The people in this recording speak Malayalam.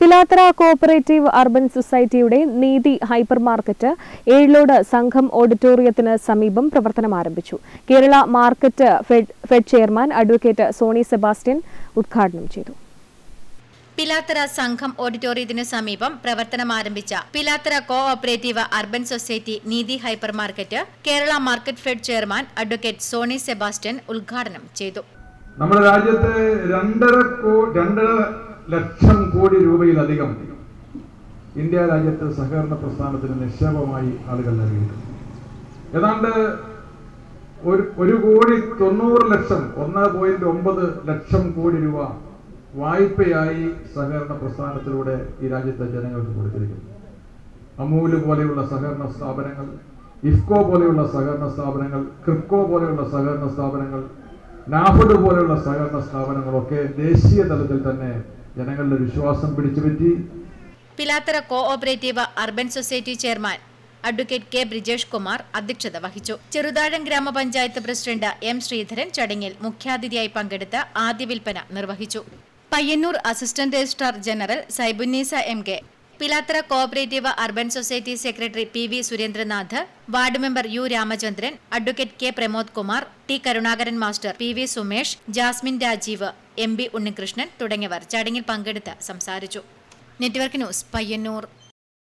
പിലാത്തറ കോഓപ്പറേറ്റീവ് അർബൻ സൊസൈറ്റിയുടെ നീതി ഹൈപ്പർ മാർക്കറ്റ് ഏഴിലോട് സംഘം ഓഡിറ്റോറിയത്തിന് സമീപം പ്രവർത്തനം ആരംഭിച്ചു. Kerala market fed chairman advocate Sony Sebastian ഉദ്ഘാടനം ചെയ്തു. പിലാത്തറ സംഘം ഓഡിറ്റോറിയത്തിന് സമീപം പ്രവർത്തനം ആരംഭിച്ച Pilathara cooperative urban society Neethi hyper market Kerala market fed chairman advocate Sony Sebastian ഉദ്ഘാടനം ചെയ്തു. നമ്മുടെ രാജ്യത്തെ 2.5 ലക്ഷം കോടി രൂപയിലധികം ഇന്ത്യ രാജ്യത്ത് സഹകരണ പ്രസ്ഥാനത്തിന് നിക്ഷേപമായി ആളുകൾ നൽകിയിട്ടുണ്ട്. ഏതാണ്ട് 1,90,00,000 ലക്ഷം കോടി രൂപ വായ്പയായി സഹകരണ പ്രസ്ഥാനത്തിലൂടെ ഈ രാജ്യത്തെ ജനങ്ങൾക്ക് കൊടുത്തിരിക്കുന്നു. അമൂല് പോലെയുള്ള സഹകരണ സ്ഥാപനങ്ങൾ, ഇഫ്കോ പോലെയുള്ള സഹകരണ സ്ഥാപനങ്ങൾ, ക്രിപ്കോ പോലെയുള്ള സഹകരണ സ്ഥാപനങ്ങൾ, നാഫഡ് പോലെയുള്ള സഹകരണ സ്ഥാപനങ്ങളൊക്കെ ദേശീയ തലത്തിൽ തന്നെ ജനങ്ങളുടെ വിശ്വാസം പിടിച്ചുപറ്റി. Pilathara cooperative urban society chairman advocate K Brijesh Kumar അധ്യക്ഷത വഹിച്ചു. ചെറുതാഴം ഗ്രാമപഞ്ചായത്ത് പ്രസിഡന്റ് എം ശ്രീധരൻ ചടങ്ങിൽ മുഖ്യാതിഥിയായി പങ്കെടുത്ത് ആദ്യ വിൽപ്പന നിർവഹിച്ചു. Payyanur assistant registrar general Saibunneesa M K, Pilathara cooperative urban society secretary P V Surendranath, ward member U Ramachandran, advocate K Pramod Kumar, T Karunakaran master, P V Sumesh, Jasmin Rajeev, M B Unnikrishnan തുടങ്ങിയവർ ചടങ്ങിൽ പങ്കെടുത്ത് സംസാരിച്ചു. Network news, Payyanur.